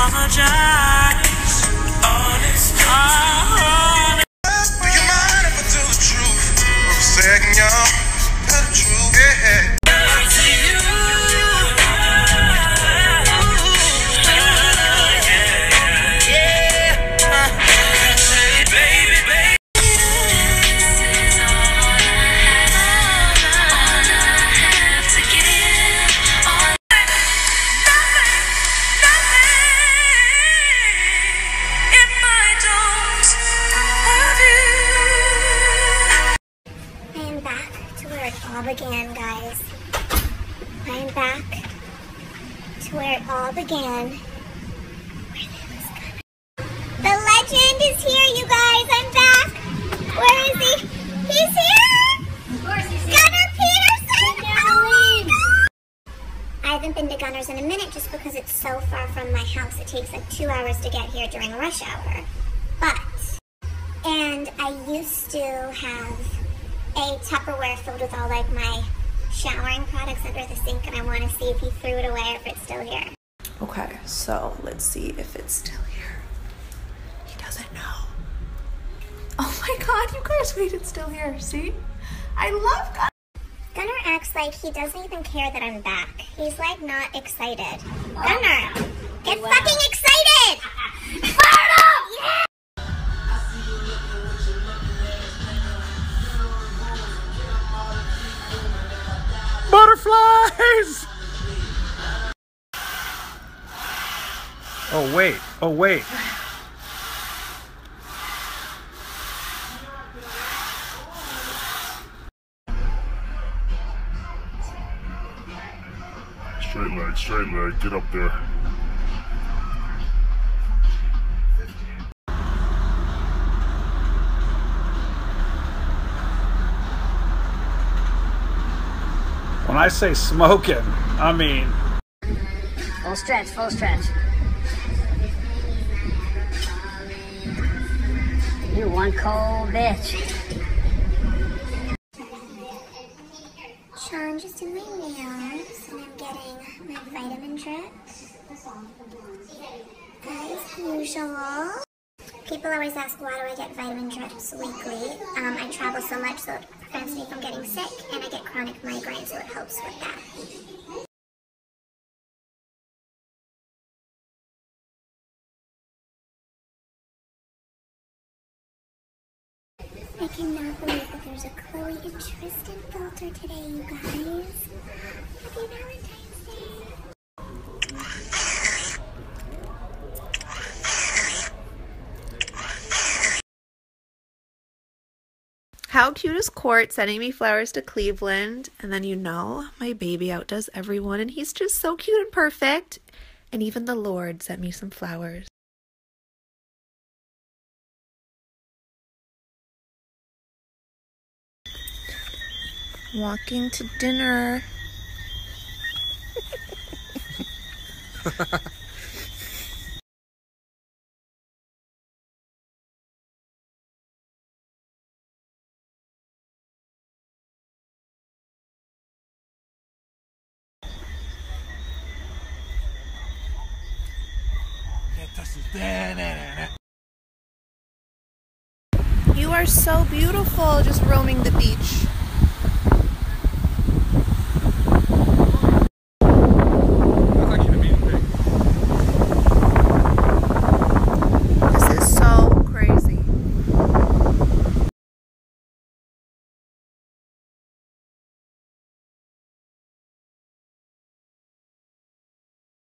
apologize. Honest. Do you mind if I tell the truth? For a second, y'all. Tell the truth, yeah. Began, guys. I am back to where it all began. The legend is here, you guys. I'm back. Where is he? He's here! Of course he's here. Gunnar Peterson! Oh my God! I haven't been to Gunner's in a minute just because it's so far from my house. It takes like 2 hours to get here during rush hour. And I used to have a Tupperware filled with all like my showering products under the sink, and I want to see if he threw it away or if it's still here. Okay, so let's see if it's still here. He doesn't know. Oh my God, you guys, wait, it's still here. See? I love Gunnar. Gunnar acts like he doesn't even care that I'm back. He's like not excited. Gunnar, get fucking excited! Fire it up! Yeah! Butterflies! Oh wait, oh wait. Straight leg, get up there. When I say smoking, I mean... Full stretch, full stretch. You one cold bitch. Sean just did my nails, and I'm getting my vitamin drips. As usual. People always ask, why do I get vitamin drips weekly? I travel so much, so it prevents me from getting sick, and I get chronic migraine, so it helps with that. I cannot believe that there's a Khloe and Tristan filter today, you guys. Happy Valentine's Day. How cute is Court sending me flowers to Cleveland? And then, you know, my baby outdoes everyone, and he's just so cute and perfect. And even the Lord sent me some flowers. Walking to dinner. You are so beautiful, just roaming the beach.